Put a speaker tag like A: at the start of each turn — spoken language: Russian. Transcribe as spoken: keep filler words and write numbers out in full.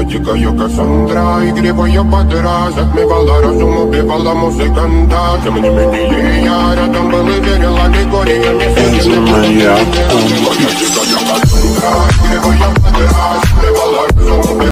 A: дикая Кассандра, игривая подра, затмевала разум, убивала музыканта. Тем не менее я рядом был и верила, Григория не
B: Это моя